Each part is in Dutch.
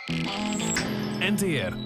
NTR.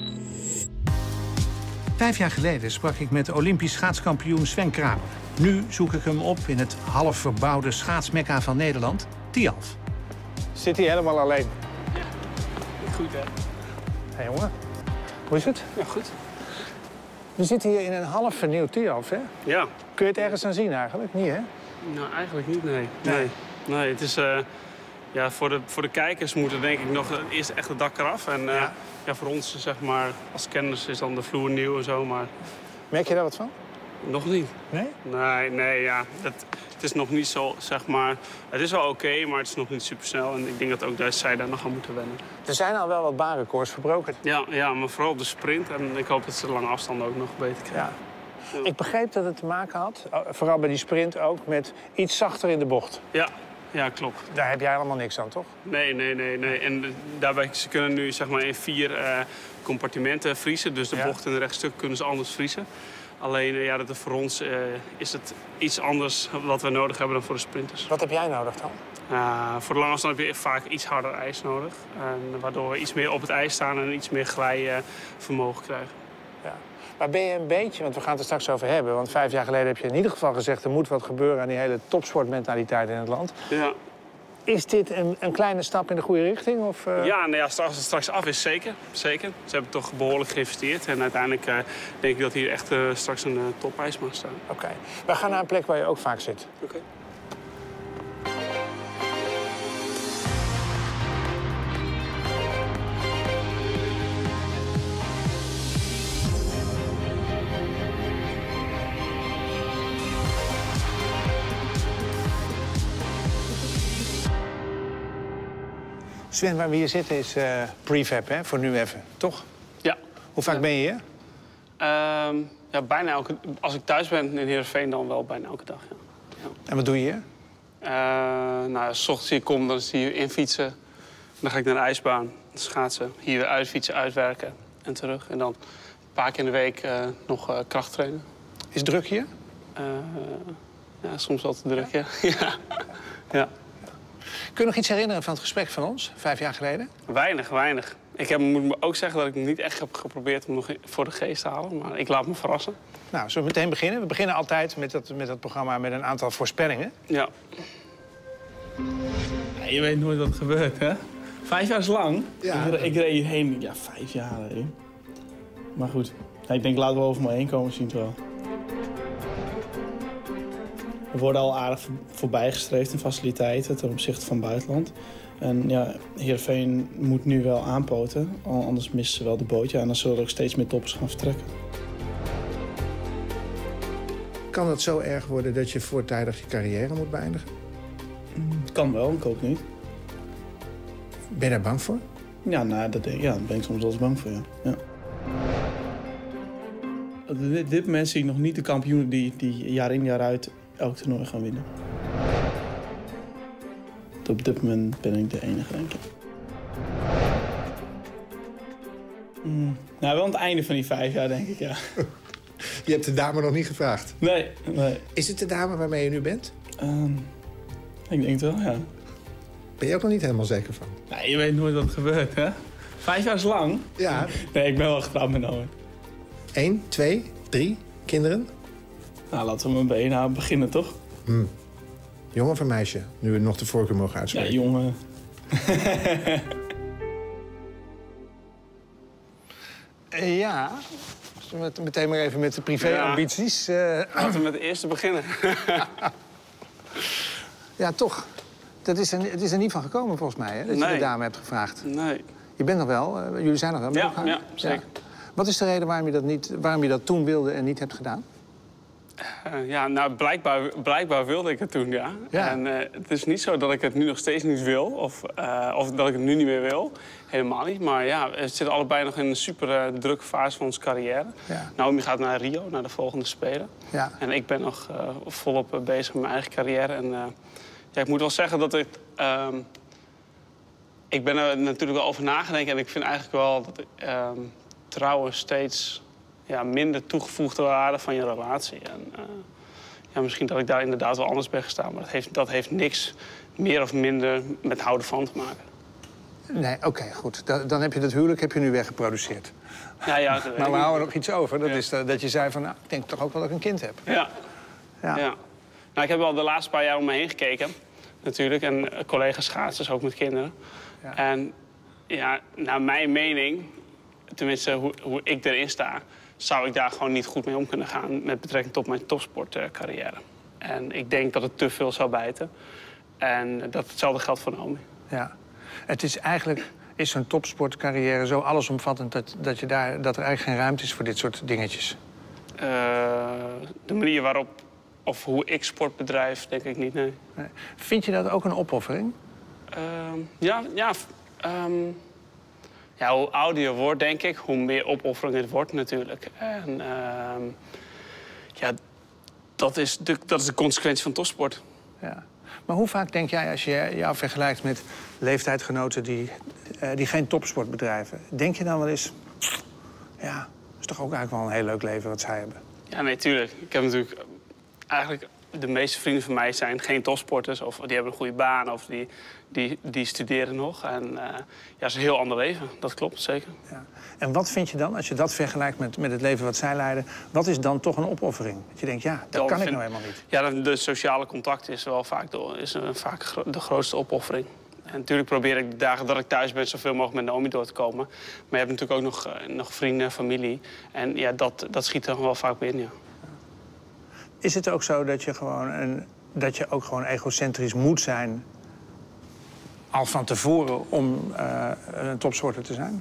5 jaar geleden sprak ik met Olympisch schaatskampioen Sven Kramer. Nu zoek ik hem op in het half verbouwde schaatsmekka van Nederland, Tialf. Zit hij helemaal alleen? Ja, goed hè. Hé jongen, hoe is het? Ja, goed. We zitten hier in een half vernieuwd Tialf, hè? Ja. Kun je het ergens aan zien eigenlijk? Niet, hè? Nou, eigenlijk niet, nee. Nee, het is... ja, voor de kijkers moet er denk ik nog eerst echt het dak eraf. En ja, voor ons, zeg maar, als kenners is dan de vloer nieuw en zo, maar... Merk je daar wat van? Nog niet. Nee? Nee, ja. Het is nog niet zo, zeg maar... Het is wel oké, maar het is nog niet supersnel. En ik denk dat ook zij daar nog aan moeten wennen. Er zijn al wel wat baanrecords verbroken. Ja, maar vooral op de sprint. En ik hoop dat ze de lange afstanden ook nog beter krijgen. Ja. Ik begreep dat het te maken had, vooral bij die sprint ook, met iets zachter in de bocht. Ja, klopt. Daar heb jij helemaal niks aan, toch? Nee. En daarbij, ze kunnen nu zeg maar in 4 compartimenten vriezen. Dus de bocht en de rechtstuk kunnen ze anders vriezen. Alleen ja, dat voor ons is het iets anders wat we nodig hebben dan voor de sprinters. Wat heb jij nodig dan? Voor de lange afstand heb je vaak iets harder ijs nodig. Waardoor we iets meer op het ijs staan en iets meer glijvermogen krijgen. Ja. Maar ben je een beetje, want we gaan het er straks over hebben... want 5 jaar geleden heb je in ieder geval gezegd... er moet wat gebeuren aan die hele topsportmentaliteit in het land. Ja. Is dit een kleine stap in de goede richting? Of, Ja, nou ja, als het straks af is, zeker. Ze hebben toch behoorlijk geïnvesteerd. En uiteindelijk denk ik dat hier echt straks een topijs mag staan. Oké. We gaan naar een plek waar je ook vaak zit. Oké. Sven, waar we hier zitten is prefab, hè? Voor nu even, toch? Ja. Hoe vaak ben je hier? Ja, bijna elke... Als ik thuis ben in Heerenveen, dan wel bijna elke dag, ja. En wat doe je hier? Nou, 's ochtends hier kom, dan is hier infietsen. Dan ga ik naar de ijsbaan, schaatsen. Hier weer uitfietsen, uitwerken en terug. En dan een paar keer in de week nog krachttrainen. Is het druk hier? Ja, soms wel te druk, ja. Ja. Kun je nog iets herinneren van het gesprek van ons, 5 jaar geleden? Weinig. Ik moet ook zeggen dat ik niet echt heb geprobeerd om nog voor de geest te halen. Maar ik laat me verrassen. Nou, zullen we meteen beginnen? We beginnen altijd met dat programma met een aantal voorspellingen. Ja. Je weet nooit wat er gebeurt, hè? 5 jaar is lang. Ja. Ik reed hierheen, ja, 5 jaar. Hè. Maar goed, ik denk laten we over me heen komen, zien het wel. We worden al aardig voorbijgestreefd in faciliteiten ten opzichte van het buitenland. En ja, Heerenveen moet nu wel aanpoten, anders missen ze wel de boot. Ja, en dan zullen er ook steeds meer toppers gaan vertrekken. Kan het zo erg worden dat je voortijdig je carrière moet beëindigen? Het kan wel, ik hoop niet. Ben je daar bang voor? Ja, nou, daar ben ik soms wel eens bang voor, ja. Op dit moment zie ik nog niet de kampioenen die jaar in jaar uit elk toernooi gaan winnen. Op dit moment ben ik de enige, denk ik. Nou, wel aan het einde van die 5 jaar, denk ik, ja. Je hebt de dame nog niet gevraagd. Nee. Is het de dame waarmee je nu bent? Ik denk het wel, ja. Ben je ook nog niet helemaal zeker van? Nee, je weet nooit wat er gebeurt, hè? 5 jaar is lang. Ja. Nee, ik ben wel getrouwd met Noah. 1, 2, 3 kinderen? Nou, laten we met BNA beginnen, toch? Jongen of een meisje? Nu we nog de voorkeur mogen uitspreken. Ja, jongen. Ja. Meteen maar even met de privé-ambities. Laten we met de eerste beginnen. Ja, toch. Het is er niet van gekomen, volgens mij, hè? Dat je de dame hebt gevraagd. Nee. Je bent nog wel, jullie zijn nog wel met elkaar? Ja, zeker. Ja. Wat is de reden waarom je dat toen wilde en niet hebt gedaan? Ja, nou, blijkbaar wilde ik het toen, ja. En het is niet zo dat ik het nu nog steeds niet wil. Of dat ik het nu niet meer wil. Helemaal niet. Maar ja, we zitten allebei nog in een super drukke fase van onze carrière. Ja. Naomi gaat naar Rio, naar de volgende Spelen. Ja. En ik ben nog volop bezig met mijn eigen carrière. En ja, ik moet wel zeggen dat ik ben er natuurlijk wel over nagedacht. En ik vind eigenlijk wel dat trouwen steeds minder toegevoegde waarde van je relatie. En misschien dat ik daar inderdaad wel anders ben gestaan. Maar dat heeft niks meer of minder met houden van te maken. Nee, oké, goed. Dan heb je dat huwelijk nu weggeproduceerd. Ja, maar we houden nog iets over. Dat is dat je zei van, nou, ik denk toch ook wel dat ik een kind heb. Ja. Nou, ik heb wel de laatste paar jaar om me heen gekeken, natuurlijk. En collega's schaatsers ook met kinderen. Ja. En ja, naar mijn mening, tenminste hoe ik erin sta, zou ik daar gewoon niet goed mee om kunnen gaan met betrekking tot mijn topsportcarrière. En ik denk dat het te veel zou bijten. En dat hetzelfde geldt voor Naomi. Ja. Het is eigenlijk... Is zo'n topsportcarrière zo allesomvattend dat er eigenlijk geen ruimte is voor dit soort dingetjes? De manier waarop of hoe ik sport bedrijf, denk ik niet, nee. Vind je dat ook een opoffering? Hoe ouder je wordt, denk ik, hoe meer opoffering het wordt natuurlijk. En dat is de consequentie van topsport. Ja. Maar hoe vaak denk jij, als je jou vergelijkt met leeftijdgenoten die geen topsport bedrijven, denk je dan wel eens, ja, dat is toch ook eigenlijk wel een heel leuk leven wat zij hebben? Ja, nee, tuurlijk. Ik heb natuurlijk eigenlijk de meeste vrienden van mij zijn geen topsporters, of die hebben een goede baan, of die studeren nog. En het is een heel ander leven, dat klopt, zeker. Ja. En wat vind je dan, als je dat vergelijkt met het leven wat zij leiden, wat is dan toch een opoffering? Dat je denkt, ja, dat kan ik nou helemaal niet. Ja, de sociale contact is wel vaak de grootste opoffering. En natuurlijk probeer ik de dagen dat ik thuis ben zoveel mogelijk met Naomi door te komen. Maar je hebt natuurlijk ook nog vrienden, familie. En ja, dat schiet er wel vaak binnen, ja. Is het ook zo dat je ook gewoon egocentrisch moet zijn al van tevoren om een topsporter te zijn?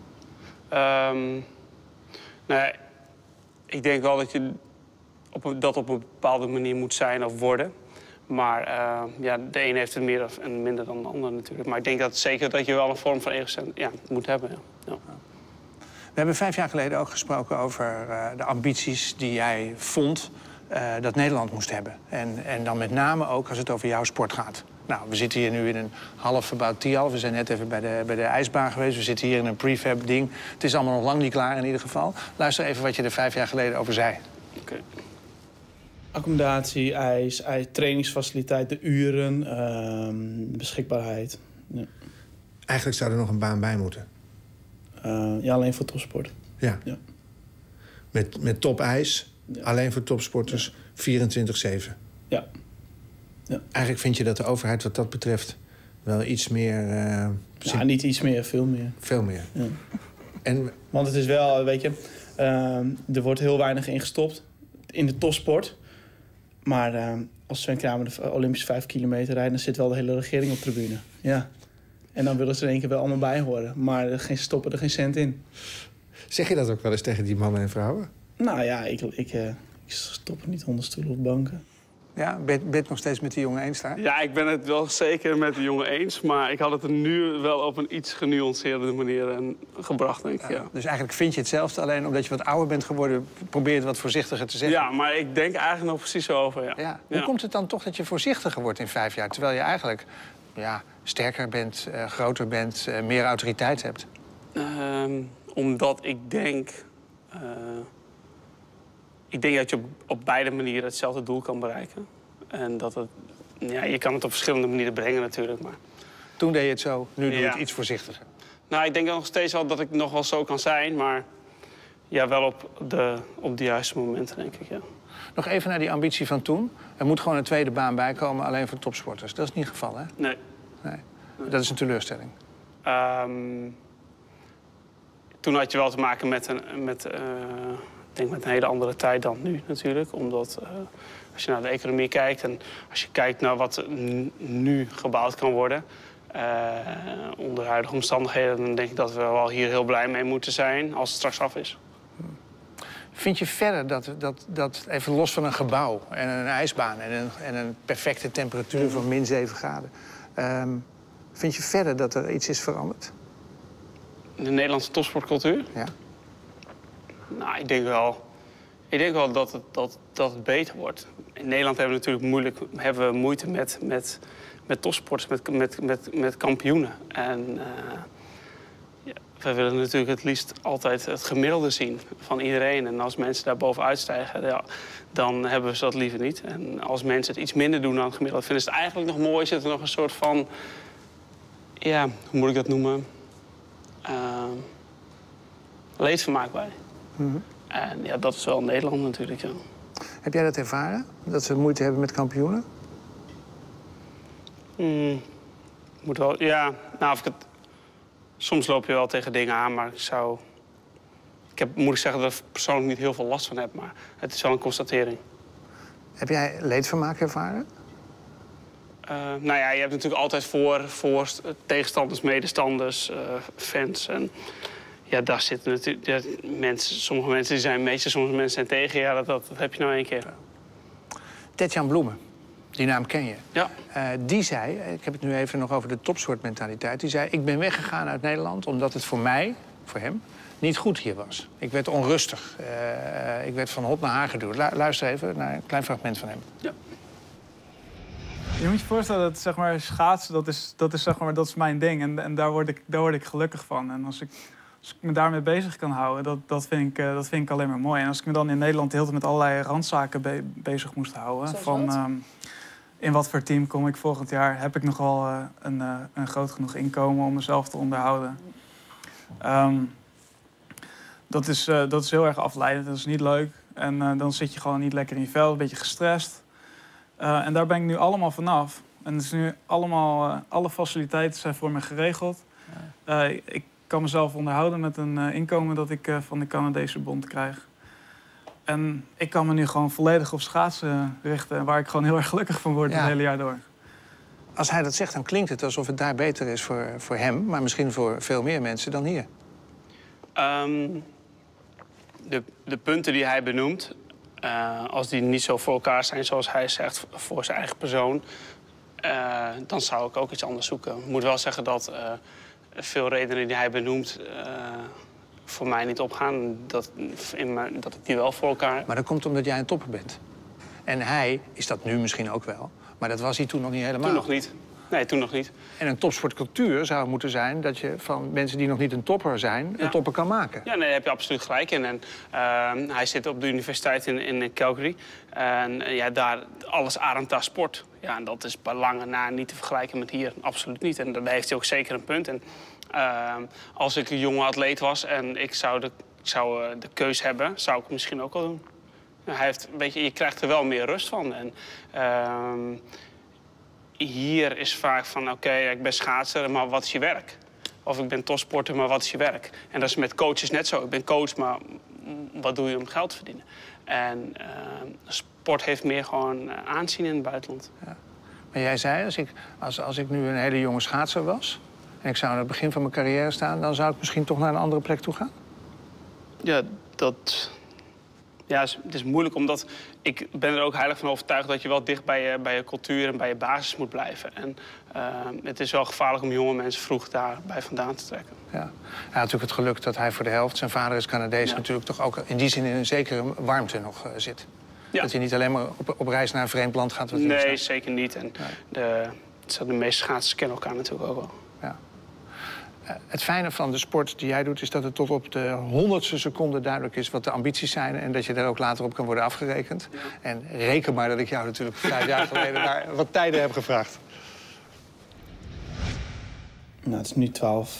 Nee, ik denk wel dat je dat op een bepaalde manier moet zijn of worden. Maar de een heeft het meer en minder dan de ander natuurlijk. Maar ik denk zeker dat je wel een vorm van egocentrisme moet hebben. Ja. We hebben 5 jaar geleden ook gesproken over de ambities die jij vond dat Nederland moest hebben. En dan met name ook als het over jouw sport gaat. Nou, we zitten hier nu in een half verbouwd Tialf. We zijn net even bij de ijsbaan geweest. We zitten hier in een prefab ding. Het is allemaal nog lang niet klaar in ieder geval. Luister even wat je er 5 jaar geleden over zei. Okay. Accommodatie, ijs, trainingsfaciliteit, de uren, beschikbaarheid. Ja. Eigenlijk zou er nog een baan bij moeten. Alleen voor topsport. Ja. Met topijs, alleen voor topsporters, 24/7. Ja. Eigenlijk vind je dat de overheid wat dat betreft wel iets meer... niet iets meer, veel meer. Veel meer. Ja. Want het is wel, weet je, er wordt heel weinig ingestopt in de topsport. Maar als Sven Kramer de Olympische 5 kilometer rijdt, dan zit wel de hele regering op tribune. Ja. En dan willen ze er 1 keer wel allemaal bij horen. Maar stoppen er geen cent in. Zeg je dat ook wel eens tegen die mannen en vrouwen? Nou ja, ik stop er niet onder stoelen of banken. Ja, ben je het nog steeds met die jongen eens daar? Ja, ik ben het wel zeker met de jongen eens. Maar ik had het er nu wel op een iets genuanceerde manier gebracht, denk ik. Ja. Dus eigenlijk vind je hetzelfde, alleen omdat je wat ouder bent geworden, probeer je het wat voorzichtiger te zeggen. Ja, maar ik denk eigenlijk nog precies zo over, ja. Hoe komt het dan toch dat je voorzichtiger wordt in 5 jaar... terwijl je eigenlijk sterker bent, groter bent, meer autoriteit hebt? Omdat ik denk... Ik denk dat je op beide manieren hetzelfde doel kan bereiken. En dat het... Ja, je kan het op verschillende manieren brengen natuurlijk, maar... Toen deed je het zo, nu doe je het iets voorzichtiger. Nou, ik denk nog steeds wel dat ik nog wel zo kan zijn, maar... Ja, wel op de juiste momenten, denk ik, ja. Nog even naar die ambitie van toen. Er moet gewoon een tweede baan bijkomen, alleen voor topsporters. Dat is niet het geval, hè? Nee. Dat is een teleurstelling. Toen had je wel te maken met een hele andere tijd dan nu natuurlijk. Omdat als je naar de economie kijkt en als je kijkt naar wat nu gebouwd kan worden... onder huidige omstandigheden, dan denk ik dat we wel hier heel blij mee moeten zijn als het straks af is. Vind je verder dat even los van een gebouw en een ijsbaan en een perfecte temperatuur van min 7 graden... vind je verder dat er iets is veranderd? In de Nederlandse topsportcultuur? Ja. Nou, ik denk wel dat het beter wordt. In Nederland hebben we moeite met topsporters, met kampioenen. En we willen natuurlijk het liefst altijd het gemiddelde zien van iedereen. En als mensen daar bovenuit stijgen, dan hebben ze dat liever niet. En als mensen het iets minder doen dan het gemiddelde, vinden ze het eigenlijk nog mooi. Zit er nog een soort van Ja, hoe moet ik dat noemen? Leedvermaak bij. En ja, dat is wel Nederland natuurlijk, ja. Heb jij dat ervaren? Dat ze moeite hebben met kampioenen? Moet wel, ja. Nou, soms loop je wel tegen dingen aan, maar moet ik zeggen dat ik persoonlijk niet heel veel last van heb. Maar het is wel een constatering. Heb jij leedvermaak ervaren? Nou ja, je hebt natuurlijk altijd voor tegenstanders, medestanders, fans. En ja, daar zitten natuurlijk sommige mensen die zijn meester, sommige mensen zijn tegen. Ja, dat heb je nou 1 keer. Tetjan Bloemen, die naam ken je. Ja. Die zei, ik heb het nu even nog over de topsportmentaliteit. Die zei, ik ben weggegaan uit Nederland omdat het voor mij, voor hem, niet goed hier was. Ik werd onrustig. Ik werd van hot naar haar geduwd. Luister even naar een klein fragment van hem. Ja. Je moet je voorstellen dat zeg maar, schaatsen, dat is mijn ding. En daar word ik gelukkig van. En als ik me daarmee bezig kan houden, dat vind ik alleen maar mooi. En als ik me dan in Nederland de hele tijd met allerlei randzaken bezig moest houden. Van in wat voor team kom ik volgend jaar? Heb ik nog wel een groot genoeg inkomen om mezelf te onderhouden? Dat is heel erg afleidend, dat is niet leuk. En dan zit je gewoon niet lekker in je vel, een beetje gestrest. En daar ben ik nu allemaal vanaf. En het is nu allemaal, alle faciliteiten zijn voor me geregeld. Ik kan mezelf onderhouden met een inkomen dat ik van de Canadese bond krijg. En ik kan me nu gewoon volledig op schaatsen richten, waar ik gewoon heel erg gelukkig van word het hele jaar door. Als hij dat zegt, dan klinkt het alsof het daar beter is voor hem, maar misschien voor veel meer mensen dan hier. De punten die hij benoemt, als die niet zo voor elkaar zijn zoals hij zegt voor zijn eigen persoon, dan zou ik ook iets anders zoeken. Ik moet wel zeggen dat veel redenen die hij benoemt voor mij niet opgaan. Dat ik die wel voor elkaar heb. Maar dat komt omdat jij een topper bent. En hij is dat nu misschien ook wel, maar dat was hij toen nog niet helemaal. Toen nog niet. Nee, toen nog niet. En een topsportcultuur zou moeten zijn dat je van mensen die nog niet een topper zijn, een topper kan maken. Ja, nee, daar heb je absoluut gelijk in. En hij zit op de universiteit in Calgary. En daar alles ademt daar sport. Ja, en dat is bij lange na niet te vergelijken met hier. Absoluut niet. En daar heeft hij ook zeker een punt. En als ik een jonge atleet was en ik zou de keus hebben, zou ik het misschien ook al doen. Je krijgt er wel meer rust van. En hier is vaak van, oké, ik ben schaatser, maar wat is je werk? Of ik ben topsporter, maar wat is je werk? En dat is met coaches net zo. Ik ben coach, maar wat doe je om geld te verdienen? En sport heeft meer gewoon aanzien in het buitenland. Ja. Maar jij zei, als ik nu een hele jonge schaatser was en ik zou aan het begin van mijn carrière staan, dan zou ik misschien toch naar een andere plek toe gaan? Ja, het is moeilijk, omdat ik ben er ook heilig van overtuigd dat je wel dicht bij je cultuur en bij je basis moet blijven. En het is wel gevaarlijk om jonge mensen vroeg daarbij vandaan te trekken. Ja. Hij had natuurlijk het geluk dat hij voor de helft, zijn vader is Canadees, natuurlijk toch ook in die zin in een zekere warmte nog zit. Ja. Dat je niet alleen maar op reis naar een vreemd land gaat. Nee, zeker niet. En de meeste schaatsers kennen elkaar natuurlijk ook wel. Ja. Het fijne van de sport die jij doet is dat het tot op de 100ste seconde duidelijk is wat de ambities zijn en dat je daar ook later op kan worden afgerekend. Ja. En reken maar dat ik jou natuurlijk 5 jaar geleden naar wat tijden heb gevraagd. Nou, het is nu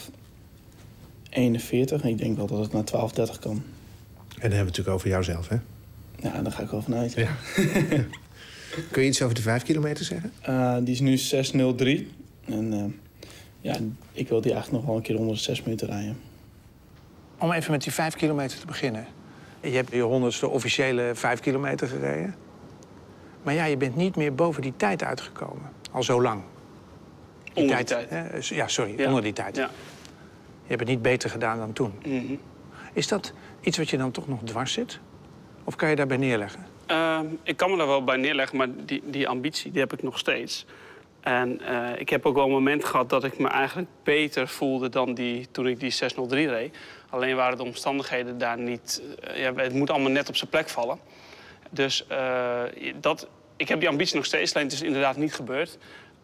12:41. Ik denk wel dat het naar 12:30 kan. En dan hebben we het natuurlijk over jouzelf, hè? Ja, daar ga ik wel vanuit. Ja. Kun je iets over de 5 kilometer zeggen? Die is nu 6:03. En ik wil die eigenlijk nog wel een keer onder de 6 minuten rijden. Om even met die 5 kilometer te beginnen. Je hebt je 100ste officiële 5 kilometer gereden. Maar ja, je bent niet meer boven die tijd uitgekomen. Al zo lang. Onder die tijd. Onder die tijd. Ja. Je hebt het niet beter gedaan dan toen. Mm-hmm. Is dat iets wat je dan toch nog dwars zit? Of kan je daarbij neerleggen? Ik kan me daar wel bij neerleggen, maar die ambitie die heb ik nog steeds. En ik heb ook wel een moment gehad dat ik me eigenlijk beter voelde dan toen ik die 6:03 reed. Alleen waren de omstandigheden daar niet... het moet allemaal net op zijn plek vallen. Dus ik heb die ambitie nog steeds, alleen het is inderdaad niet gebeurd.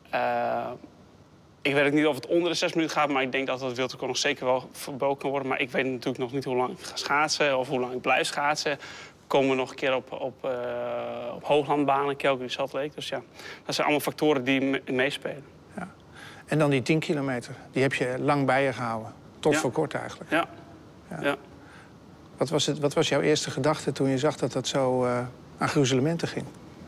Ik weet ook niet of het onder de 6 minuten gaat, maar ik denk dat het wereldrecord nog zeker wel verbroken kan worden. Maar ik weet natuurlijk nog niet hoe lang ik ga schaatsen of hoe lang ik blijf schaatsen. Komen we nog een keer op hooglandbanen, Calgary, Salt Lake. Dus ja, dat zijn allemaal factoren die meespelen. Ja. En dan die 10 kilometer. Die heb je lang bij je gehouden. Tot voor kort eigenlijk. Ja. Wat was jouw eerste gedachte toen je zag dat dat zo aan gruzelementen ging?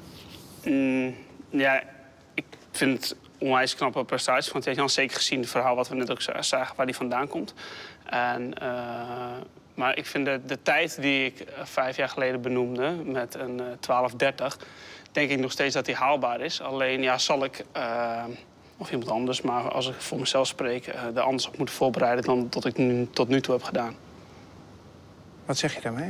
Ja, ik vind het onwijs knappe prestatie van Tjeerd-Jan. Zeker gezien het verhaal wat we net ook zagen, waar die vandaan komt. Maar ik vind de tijd die ik 5 jaar geleden benoemde, met een 12:30... denk ik nog steeds dat die haalbaar is. Alleen ja, zal ik, of iemand anders, maar als ik voor mezelf spreek, er anders op moeten voorbereiden dan dat ik tot nu toe heb gedaan. Wat zeg je daarmee?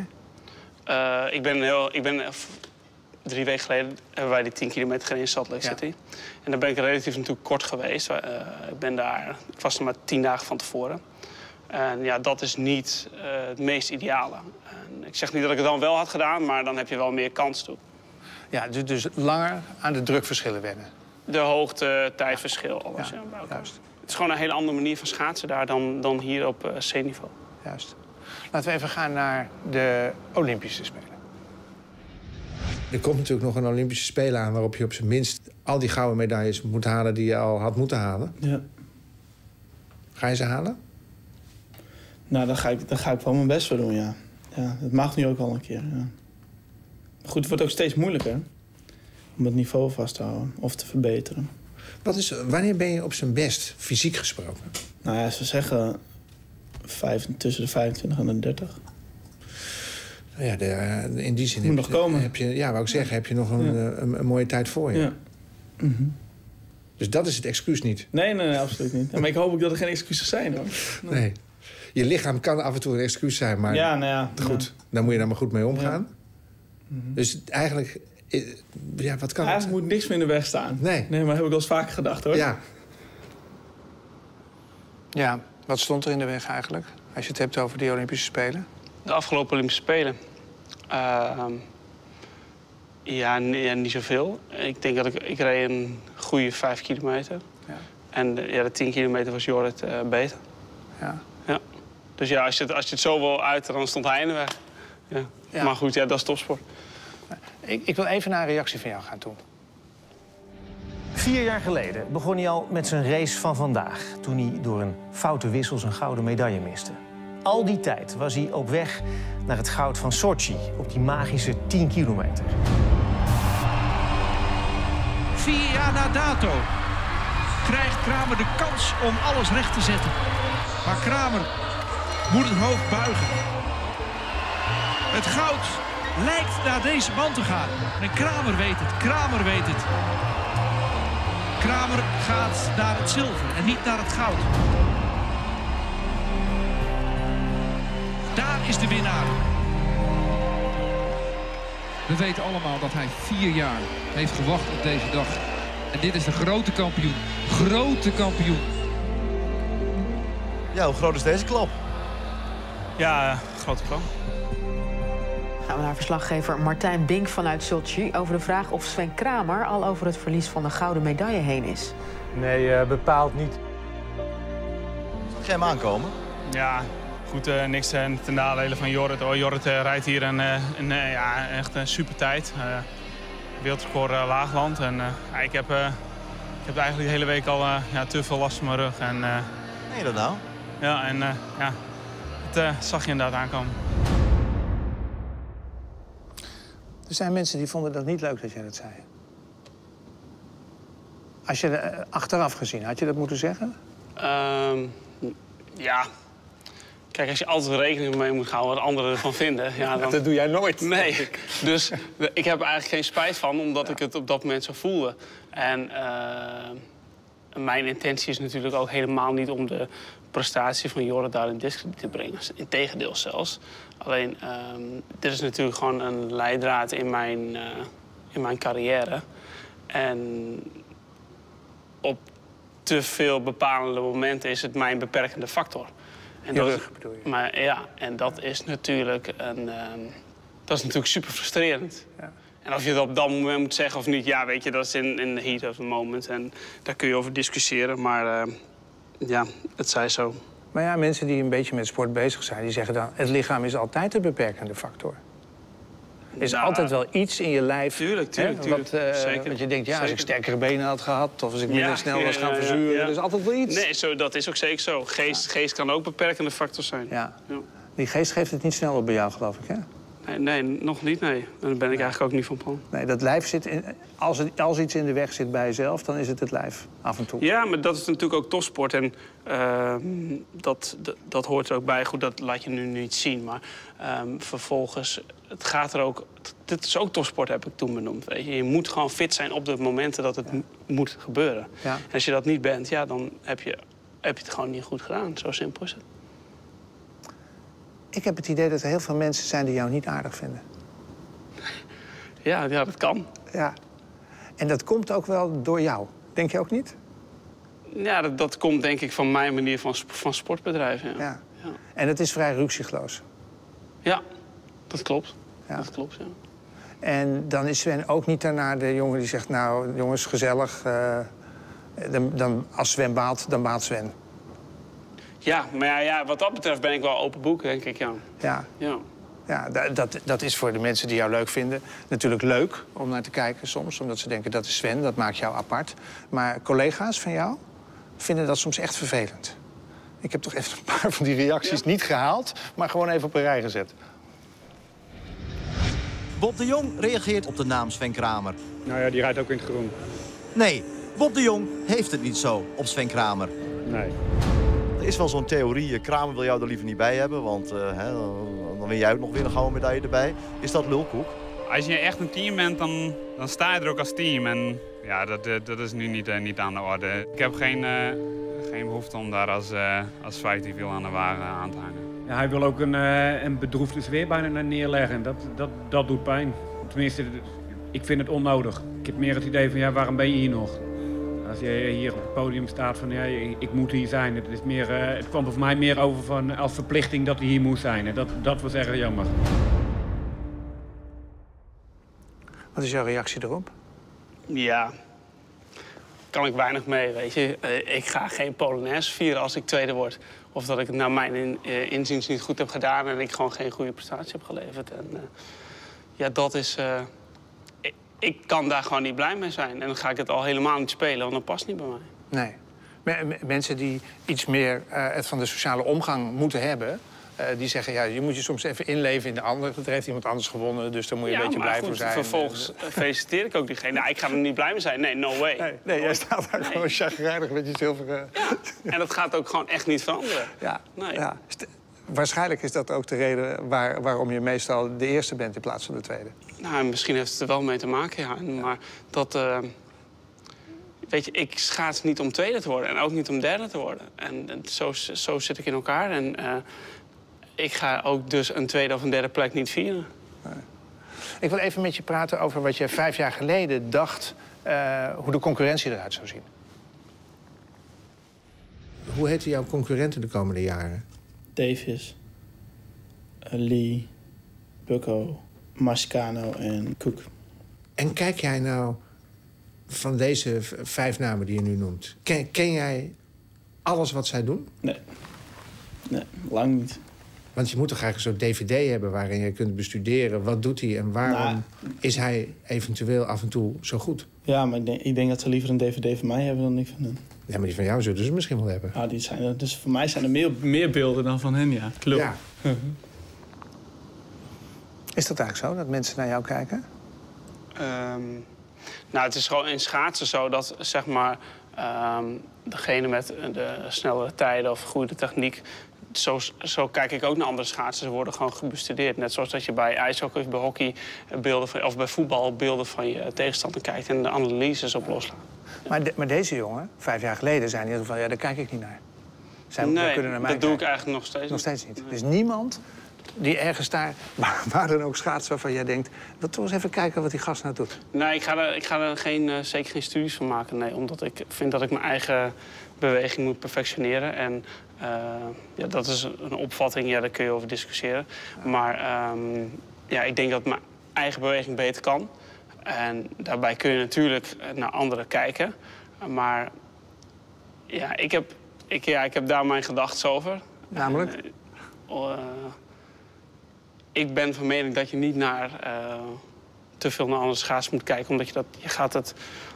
Ik ben 3 weken geleden hebben wij die 10 kilometer gereden in Salt Lake City. En daar ben ik relatief natuurlijk kort geweest. Ik was er maar 10 dagen van tevoren. En ja, dat is niet het meest ideale. En ik zeg niet dat ik het dan wel had gedaan, maar dan heb je wel meer kans toe. Ja, dus langer aan de drukverschillen wennen. De hoogte, tijdverschil, alles bij elkaar. Juist. Het is gewoon een hele andere manier van schaatsen daar dan hier op C-niveau. Juist. Laten we even gaan naar de Olympische Spelen. Er komt natuurlijk nog een Olympische Spelen aan waarop je op zijn minst al die gouden medailles moet halen die je al had moeten halen. Ja. Ga je ze halen? Nou, daar ga ik wel mijn best voor doen, ja. Dat mag nu ook al een keer. Ja. Goed, het wordt ook steeds moeilijker om het niveau vast te houden of te verbeteren. Wanneer ben je op zijn best, fysiek gesproken? Nou ja, ze zeggen tussen de 25 en de 30. Ja, in die zin moet nog komen. Heb je nog een mooie tijd voor je. Ja. Dus dat is het excuus niet? Nee, absoluut niet. Maar ik hoop ook dat er geen excuses zijn, hoor. Nee. Je lichaam kan af en toe een excuus zijn, maar goed, daar moet je dan maar goed mee omgaan. Ja. Dus eigenlijk, wat kan eigenlijk moet niks meer in de weg staan. Nee, maar dat heb ik wel eens vaker gedacht, hoor. Ja, wat stond er in de weg eigenlijk, als je het hebt over die Olympische Spelen? De afgelopen Olympische Spelen? Niet zoveel. Ik denk dat ik reed een goede 5 kilometer. Ja. En de 10 kilometer was Jorrit beter. Ja. Dus ja, als je het zo wil uiten, dan stond hij in de weg. Ja. Maar goed, dat is topsport. Ik wil even naar een reactie van jou gaan doen. 4 jaar geleden begon hij al met zijn race van vandaag, toen hij door een foute wissel zijn gouden medaille miste. Al die tijd was hij op weg naar het goud van Sochi, op die magische 10 kilometer. 4 jaar na dato krijgt Kramer de kans om alles recht te zetten. Maar Kramer moet het hoofd buigen. Het goud lijkt naar deze man te gaan. En Kramer weet het, Kramer weet het. Kramer gaat naar het zilver en niet naar het goud. Daar is de winnaar. We weten allemaal dat hij 4 jaar heeft gewacht op deze dag. En dit is de grote kampioen. Grote kampioen. Ja, hoe groot is deze klap? Ja, grote klap. Gaan we naar verslaggever Martijn Bink vanuit Sochi over de vraag of Sven Kramer al over het verlies van de gouden medaille heen is. Nee, bepaald niet. Zag jij hem aankomen? Ja, goed, niks ten nadele van Jorrit. Jorrit rijdt hier echt een super tijd. Wereldrecord laagland. En ik heb eigenlijk de hele week al te veel last van mijn rug. En, meen je dat nou? Ja, en dat zag je inderdaad aankomen. Er zijn mensen die vonden dat niet leuk dat jij dat zei. Als je achteraf gezien, had je dat moeten zeggen? Ja. Kijk, als je altijd rekening mee moet houden wat anderen ervan vinden... Ja, dan... Dat doe jij nooit. Nee. Dus ik heb er eigenlijk geen spijt van, omdat ik het op dat moment zo voelde. En mijn intentie is natuurlijk ook helemaal niet om de prestatie van Jorrit daar in discrediet te brengen. Integendeel zelfs. Alleen, dit is natuurlijk gewoon een leidraad in mijn carrière. En op te veel bepalende momenten is het mijn beperkende factor. En je rug bedoel je? Maar ja, en dat is natuurlijk super frustrerend. Ja. En of je het op dat moment moet zeggen of niet, ja, weet je, dat is in the heat of the moment. En daar kun je over discussiëren, maar het zij zo. Maar ja, mensen die een beetje met sport bezig zijn, die zeggen dan... het lichaam is altijd de beperkende factor. Er is altijd wel iets in je lijf. Tuurlijk. Zeker. Want je denkt, als ik sterkere benen had gehad... of als ik minder snel was gaan verzuren. Er is altijd wel iets. Nee, dat is ook zeker zo. Geest kan ook beperkende factor zijn. Ja. Die geest geeft het niet snel op bij jou, geloof ik, hè? Nee, nog niet, nee. Daar ben ik eigenlijk ook niet van plan. Nee, dat lijf zit in... Als iets in de weg zit bij jezelf, dan is het lijf, af en toe. Ja, maar dat is natuurlijk ook topsport. En dat hoort er ook bij. Goed, dat laat je nu niet zien. Maar vervolgens, het gaat er ook... Dit is ook topsport, heb ik toen benoemd. Weet je. Je moet gewoon fit zijn op de momenten dat het moet gebeuren. Ja. En als je dat niet bent, dan heb je het gewoon niet goed gedaan. Zo simpel is het. Ik heb het idee dat er heel veel mensen zijn die jou niet aardig vinden. Ja, dat kan. Ja. En dat komt ook wel door jou. Denk je ook niet? Ja, dat komt denk ik van mijn manier van sportbedrijven. Ja. En het is vrij ruksigloos. Ja, dat klopt. Ja. Dat klopt, ja. En dan is Sven ook niet daarna de jongen die zegt... nou, jongens, gezellig. Als Sven baalt, dan baalt Sven. Ja, maar wat dat betreft ben ik wel open boek, denk ik, Ja, dat is voor de mensen die jou leuk vinden natuurlijk leuk om naar te kijken soms. Omdat ze denken, dat is Sven, dat maakt jou apart. Maar collega's van jou vinden dat soms echt vervelend. Ik heb toch even een paar van die reacties niet gehaald... maar gewoon even op een rij gezet. Bob de Jong reageert op de naam Sven Kramer. Nou ja, die rijdt ook in het groen. Nee, Bob de Jong heeft het niet zo op Sven Kramer. Nee. Er is wel zo'n theorie, Kramer wil jou er liever niet bij hebben... want dan win jij ook nog weer een gouden medaille erbij. Is dat lulkoek? Als je echt een team bent, dan sta je er ook als team. En ja, dat is nu niet aan de orde. Ik heb geen behoefte om daar als 15 wiel aan de wagen aan te hangen. Ja, hij wil ook een bedroefde sfeer bijna neerleggen. Dat doet pijn. Tenminste, ik vind het onnodig. Ik heb meer het idee van, waarom ben je hier nog? Als je hier op het podium staat van, ik moet hier zijn. Het kwam voor mij meer over van, als verplichting dat hij hier moest zijn. En dat was erg jammer. Wat is jouw reactie erop? Ja, kan ik weinig mee, weet je. Ik ga geen Polonaise vieren als ik tweede word. Of dat ik het naar mijn inziens niet goed heb gedaan... en ik gewoon geen goede prestatie heb geleverd. En dat is... Ik kan daar gewoon niet blij mee zijn. En dan ga ik het al helemaal niet spelen, want dat past niet bij mij. Nee. Mensen die iets meer het van de sociale omgang moeten hebben... die zeggen, je moet je soms even inleven in de ander. Er heeft iemand anders gewonnen, dus daar moet je een beetje blij voor zijn. Vervolgens feliciteer ik ook diegene. Nou, ik ga er niet blij mee zijn. Nee, no way. Nee, jij staat daar gewoon chagrijnig met je zilveren... Ja, en dat gaat ook gewoon echt niet veranderen. Ja. Waarschijnlijk is dat ook de reden waarom je meestal de eerste bent in plaats van de tweede. Nou, misschien heeft het er wel mee te maken, ja. Maar dat... weet je, ik schaats niet om tweede te worden en ook niet om derde te worden. En zo zit ik in elkaar. En ik ga ook dus een tweede of een derde plek niet vieren. Nee. Ik wil even met je praten over wat je 5 jaar geleden dacht... hoe de concurrentie eruit zou zien. Hoe heten jouw concurrenten de komende jaren? Davis, Lee, Bucco, Marcano en Cook. En kijk jij nou van deze 5 namen die je nu noemt... Ken jij alles wat zij doen? Nee, lang niet. Want je moet toch eigenlijk een soort dvd hebben... waarin je kunt bestuderen wat doet hij en waarom is hij eventueel af en toe zo goed? Ja, maar ik denk dat ze liever een dvd van mij hebben dan ik van hen. Ja, maar die van jou zullen ze misschien wel hebben. Ja, dus voor mij zijn er meer beelden dan van hen, ja. Klopt. Ja. Is dat eigenlijk zo, dat mensen naar jou kijken? Het is gewoon in schaatsen zo dat, zeg maar... degene met de snellere tijden of goede techniek... Zo kijk ik ook naar andere schaatsen. Ze worden gewoon gebestudeerd. Net zoals dat je bij ijshockey of bij hockey of bij voetbal beelden van je tegenstander kijkt... en de analyses op loslaat. Maar deze jongen, 5 jaar geleden, zei in ieder geval... daar kijk ik niet naar. Dat doe ik eigenlijk nog steeds. Nog steeds niet. Er is niemand die ergens daar, waar dan ook schaatst... waarvan jij denkt, wil toch eens even kijken wat die gast nou doet. Nee, ik ga er zeker geen studies van maken. Nee, omdat ik vind dat ik mijn eigen beweging moet perfectioneren. En dat is een opvatting, daar kun je over discussiëren. Maar ik denk dat mijn eigen beweging beter kan. En daarbij kun je natuurlijk naar anderen kijken. Maar ik heb daar mijn gedachten over. Namelijk? ik ben van mening dat je niet naar te veel naar andere schaatsen moet kijken. Omdat je gaat het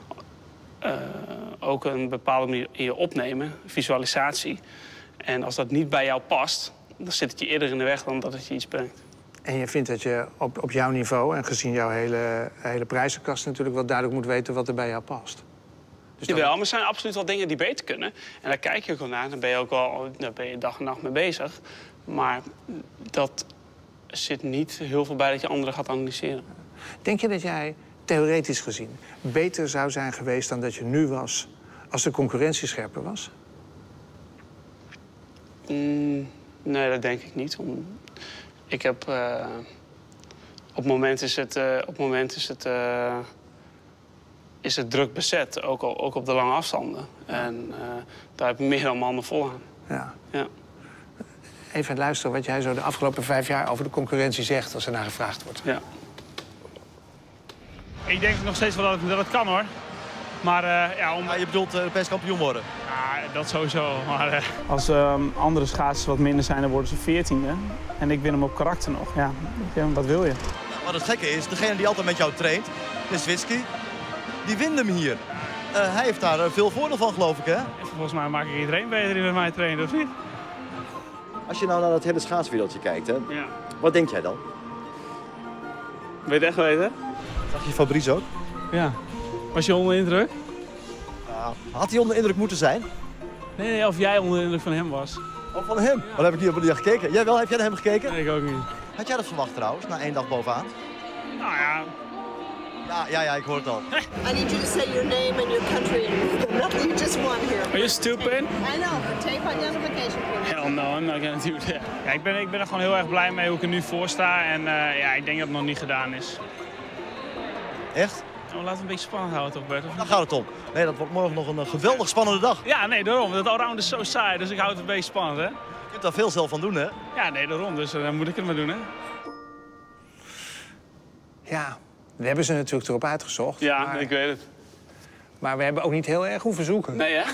ook een bepaalde manier in je opnemen, visualisatie. En als dat niet bij jou past, dan zit het je eerder in de weg dan dat het je iets brengt. En je vindt dat je op jouw niveau, en gezien jouw hele prijzenkast natuurlijk wel duidelijk moet weten wat er bij jou past. Dus Jawel, maar er zijn absoluut wel dingen die beter kunnen. En daar kijk je ook wel naar. Daar ben je dag en nacht mee bezig. Maar dat zit niet heel veel bij dat je anderen gaat analyseren. Denk je dat jij, theoretisch gezien, beter zou zijn geweest dan dat je nu was als de concurrentie scherper was? Nee, dat denk ik niet. Ik heb... op het moment is het druk bezet, ook op de lange afstanden. En daar heb ik meer dan mannen vol aan. Ja. Even luisteren wat jij zo de afgelopen 5 jaar over de concurrentie zegt als er naar gevraagd wordt. Ja. Ik denk nog steeds wel dat het kan, hoor. Maar je bedoelt Europees kampioen worden? Ja, dat sowieso. Maar, Als andere schaatsers wat minder zijn, dan worden ze 14e. En ik win hem op karakter nog. Ja, wat wil je? Wat het gekke is, degene die altijd met jou traint, Neswitsky, die wint hem hier. Hij heeft daar veel voordeel van, geloof ik, hè? Volgens mij maak ik iedereen beter die met mij traint, of niet? Als je nou naar dat hele schaatswereldje kijkt, hè, Ja. wat denk jij dan? Wil je het echt weten? Zag je Fabrice ook? Ja. Was je onder de indruk? Had hij onder de indruk moeten zijn? Nee, of jij onder de indruk van hem was. Oh, van hem? Ja. Wat heb ik niet op die gekeken? Jij wel? Heb jij naar hem gekeken? Nee, ik ook niet. Had jij dat verwacht trouwens, na 1 dag bovenaan? Nou ja. Ja, ik hoor het al. I need you to say your name and your country and not that you just won here. Are you stupid? I know, but tape identification. Hell no, I'm not gonna do that. Ja, ik ben er gewoon heel erg blij mee hoe ik er nu voor sta. En ik denk dat het nog niet gedaan is. Echt? Oh, laten we een beetje spannend houden toch, Bert? Daar gaat het om. Nee, dat wordt morgen nog een geweldig spannende dag. Ja, nee, daarom. Dat allround is zo saai, dus ik hou het een beetje spannend, hè? Je kunt daar veel zelf van doen, hè? Ja, nee, daarom. Dus dan moet ik het maar doen, hè? Ja, we hebben ze natuurlijk erop uitgezocht. Ja, maar... ik weet het. Maar we hebben ook niet heel erg hoeven zoeken. Nee, hè?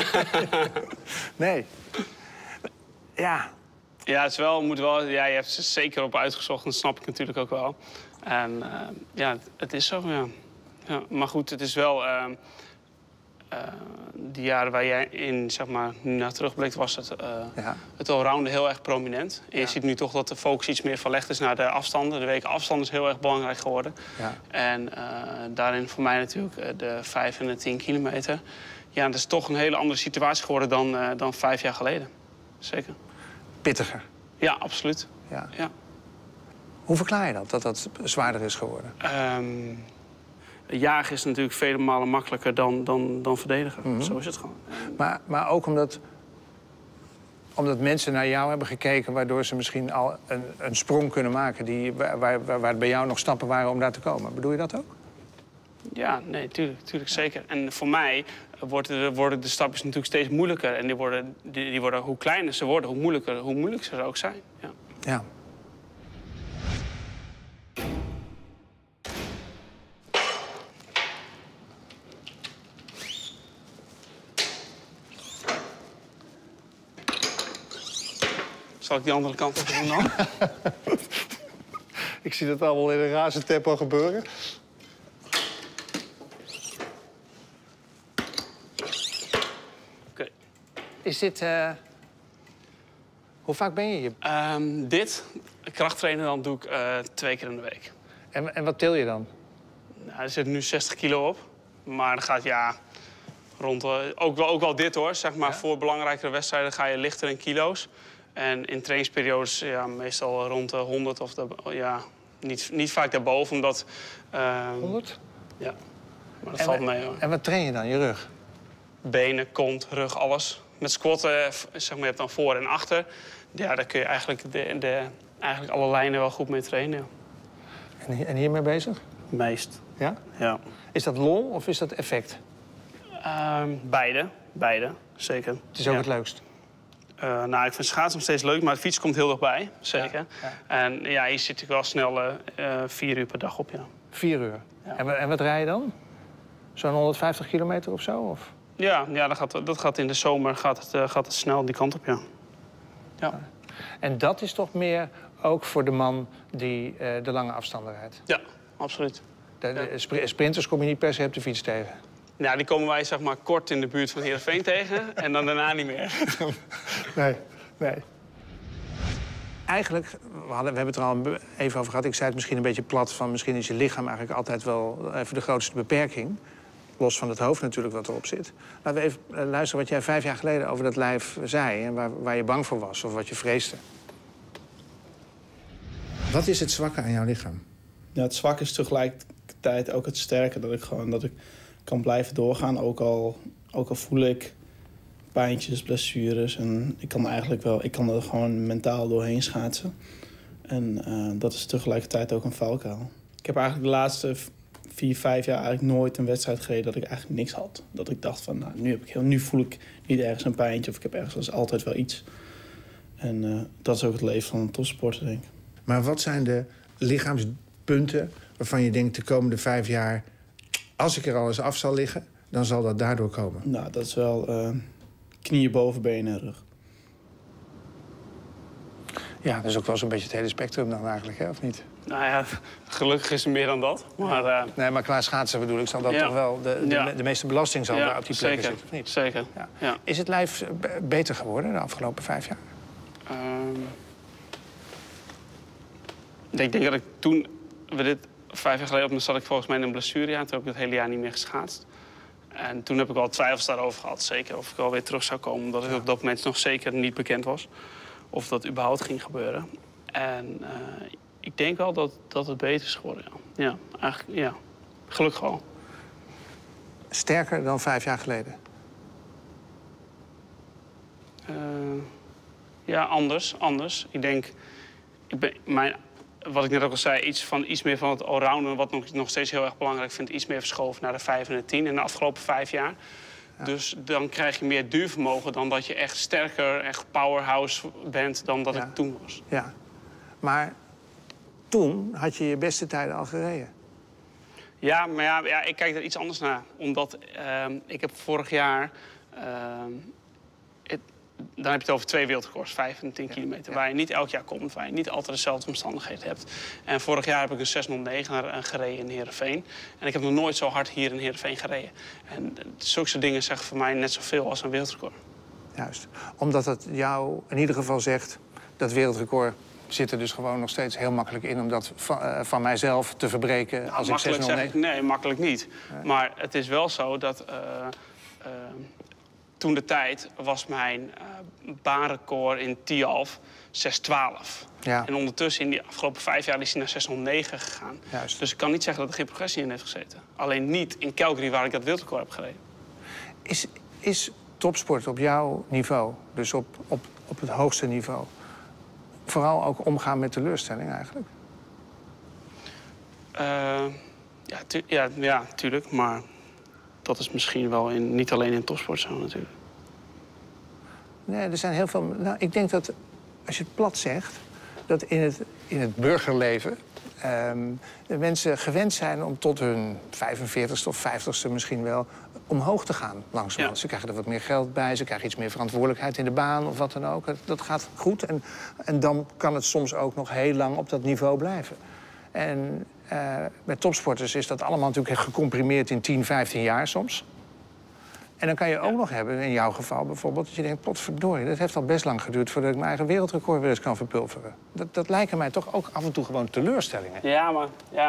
Nee. Ja. Ja, het is wel, moet wel, ja, je hebt ze zeker op uitgezocht, dat snap ik natuurlijk ook wel. En ja, het is zo, ja. Ja, maar goed, het is wel... die jaren waar jij in, zeg maar, nu naar terugblikt, was het allrounden heel erg prominent. En je ziet nu toch dat de focus iets meer verlegd is naar de afstanden. De weken afstand is heel erg belangrijk geworden. Ja. En daarin voor mij natuurlijk de 5 en de 10 kilometer. Ja, dat is toch een hele andere situatie geworden dan 5 jaar geleden. Zeker. Pittiger. Ja, absoluut. Ja. Ja. Hoe verklaar je dat dat zwaarder is geworden? Jagen is natuurlijk vele malen makkelijker dan verdedigen. Zo is het gewoon. Maar ook omdat mensen naar jou hebben gekeken... waardoor ze misschien al een sprong kunnen maken... waar bij jou nog stappen waren om daar te komen. Bedoel je dat ook? Ja, nee, tuurlijk zeker. En voor mij worden de stapjes natuurlijk steeds moeilijker. En die worden hoe kleiner ze worden, hoe moeilijker ze ook zijn. Ja. Ja. Zal ik die andere kant op doen dan? Ik zie dat allemaal in een razend tempo gebeuren. Oké. Is dit... Hoe vaak ben je hier? Dit, krachttrainen, dan doe ik 2 keer in de week. En wat til je dan? Nou, er zit nu 60 kilo op. Maar dan gaat rond... ook wel dit hoor. Zeg maar, voor belangrijkere wedstrijden ga je lichter in kilo's. En in trainingsperiodes meestal rond de 100 of niet vaak daarboven, omdat... 100? Ja, maar dat valt mee hoor. En wat train je dan? Je rug? Benen, kont, rug, alles. Met squatten, zeg maar, je hebt dan voor en achter. Ja, daar kun je eigenlijk, eigenlijk alle lijnen wel goed mee trainen. Ja. En hiermee bezig? Meest. Ja? Ja. Is dat lol of is dat effect? Beide, zeker. Het is ook het leukst? Nou, ik vind schaatsen nog steeds leuk, maar het fietsen komt heel dichtbij, zeker. Ja. En ja, hier zit ik wel snel 4 uur per dag op, ja. 4 uur? Ja. En wat rij je dan? Zo'n 150 kilometer of zo? Of? Ja, dat gaat in de zomer gaat het snel die kant op, ja. Ja. En dat is toch meer ook voor de man die de lange afstanden rijdt? Ja, absoluut. De sprinters kom je niet per se op de fiets tegen? Nou, die komen wij zeg maar kort in de buurt van Heerenveen tegen en dan daarna niet meer. Nee. Eigenlijk, we hebben het er al even over gehad. Ik zei het misschien een beetje plat van misschien is je lichaam eigenlijk altijd wel even de grootste beperking. Los van het hoofd natuurlijk wat erop zit. Laten we even luisteren wat jij 5 jaar geleden over dat lijf zei en waar je bang voor was of wat je vreesde. Wat is het zwakke aan jouw lichaam? Ja, het zwak is tegelijkertijd ook het sterke. Dat ik kan blijven doorgaan, ook al voel ik pijntjes, blessures. En ik kan er gewoon mentaal doorheen schaatsen. En dat is tegelijkertijd ook een valkuil. Ik heb eigenlijk de laatste 4, 5 jaar eigenlijk nooit een wedstrijd gereden dat ik eigenlijk niks had. Dat ik dacht van, nou, nu voel ik niet ergens een pijntje of ik heb ergens altijd wel iets. En dat is ook het leven van een topsporter, denk ik. Maar wat zijn de lichaamspunten waarvan je denkt de komende 5 jaar... als ik er al eens af zal liggen, dan zal dat daardoor komen? Nou, dat is wel knieën, bovenbenen en rug. Ja, dat is ook wel zo'n beetje het hele spectrum dan eigenlijk, hè, of niet? Nou ja, gelukkig is er meer dan dat. Maar, nee, maar qua schaatsen bedoel ik, zal dat toch wel... De meeste belasting zal daar op die plekken zitten, of niet? Zeker. Ja. Is het lijf beter geworden de afgelopen 5 jaar? Ik denk dat ik toen we dit 5 jaar geleden zat ik volgens mij in een blessure. Ja, toen heb ik het hele jaar niet meer geschaatst. En toen heb ik wel twijfels daarover gehad, zeker of ik wel weer terug zou komen. Omdat het op dat moment nog zeker niet bekend was of dat überhaupt ging gebeuren. En ik denk wel dat het beter is geworden. Ja, eigenlijk, ja. Gelukkig wel. Sterker dan 5 jaar geleden? Ja, anders. Ik denk, wat ik net ook al zei, iets meer van het allrounden, wat nog steeds heel erg belangrijk vind, iets meer verschoven naar de 5 en de 10 in de afgelopen 5 jaar. Ja. Dus dan krijg je meer duurvermogen dan dat je echt sterker, echt powerhouse bent dan dat ik toen was. Ja, maar toen had je je beste tijden al gereden. Ja, maar ja, ik kijk er iets anders naar. Omdat ik heb vorig jaar... dan heb je het over 2 wereldrecords, 5 en 10 kilometer. Waar je niet elk jaar komt, waar je niet altijd dezelfde omstandigheden hebt. En vorig jaar heb ik een 609 gereden in Heerenveen. En ik heb nog nooit zo hard hier in Heerenveen gereden. En zulke soort dingen zeggen voor mij net zoveel als een wereldrecord. Juist. Omdat het jou in ieder geval zegt, dat wereldrecord zit er dus gewoon nog steeds heel makkelijk in om dat van mijzelf te verbreken als ik 609... Nee, makkelijk niet. Nee. Maar het is wel zo dat... toen de tijd was mijn baanrecord in Tialf 6:12. Ja. En ondertussen in die afgelopen 5 jaar is hij naar 609 gegaan. Juist. Dus ik kan niet zeggen dat er geen progressie in heeft gezeten. Alleen niet in Calgary, waar ik dat wereldrecord heb gereden. Is topsport op jouw niveau, dus op het hoogste niveau, vooral ook omgaan met teleurstelling eigenlijk? Ja, tuurlijk, maar... Dat is misschien wel niet alleen in topsport zo natuurlijk. Nee, er zijn heel veel... Nou, ik denk dat, als je het plat zegt... dat in het burgerleven... de mensen gewend zijn om tot hun 45ste of 50ste misschien wel... omhoog te gaan langzaam. Ja. Ze krijgen er wat meer geld bij, ze krijgen iets meer verantwoordelijkheid in de baan of wat dan ook. Dat gaat goed en dan kan het soms ook nog heel lang op dat niveau blijven. En met topsporters is dat allemaal natuurlijk gecomprimeerd in 10, 15 jaar soms. En dan kan je ook nog hebben, in jouw geval bijvoorbeeld, dat je denkt, potverdorie, dat heeft al best lang geduurd voordat ik mijn eigen wereldrecord weer eens kan verpulveren. Dat lijken mij toch ook af en toe gewoon teleurstellingen. Ja, maar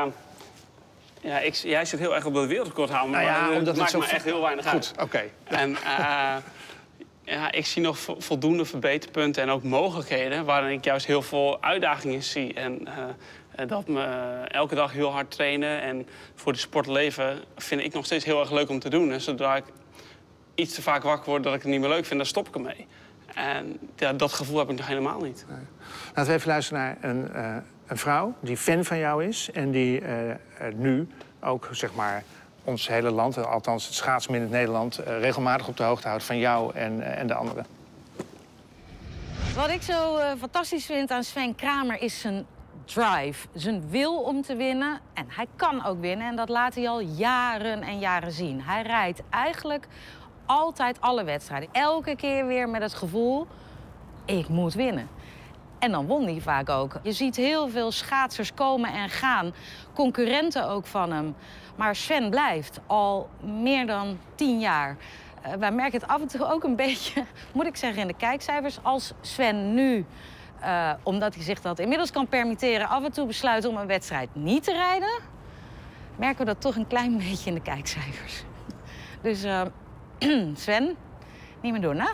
jij zit heel erg op dat wereldrecord houden, maar dat maakt me echt heel weinig uit. Goed, oké. En ik zie nog voldoende verbeterpunten en ook mogelijkheden waarin ik juist heel veel uitdagingen zie. En dat me elke dag heel hard trainen en voor de sport leven vind ik nog steeds heel erg leuk om te doen. En zodra ik iets te vaak wakker word dat ik het niet meer leuk vind, dan stop ik ermee. En dat gevoel heb ik nog helemaal niet. Nee. Laten we even luisteren naar een vrouw die fan van jou is en die nu ook, zeg maar, ons hele land, althans het schaatsen in het Nederland, regelmatig op de hoogte houdt van jou en de anderen. Wat ik zo fantastisch vind aan Sven Kramer is zijn drive, zijn wil om te winnen. En hij kan ook winnen en dat laat hij al jaren en jaren zien. Hij rijdt eigenlijk altijd alle wedstrijden. Elke keer weer met het gevoel, ik moet winnen. En dan won hij vaak ook. Je ziet heel veel schaatsers komen en gaan. Concurrenten ook van hem. Maar Sven blijft al meer dan 10 jaar. Wij merken het af en toe ook een beetje, moet ik zeggen, in de kijkcijfers. Als Sven nu, omdat hij zich dat inmiddels kan permitteren, af en toe besluit om een wedstrijd niet te rijden, merken we dat toch een klein beetje in de kijkcijfers. Dus Sven, niet meer doen, hè?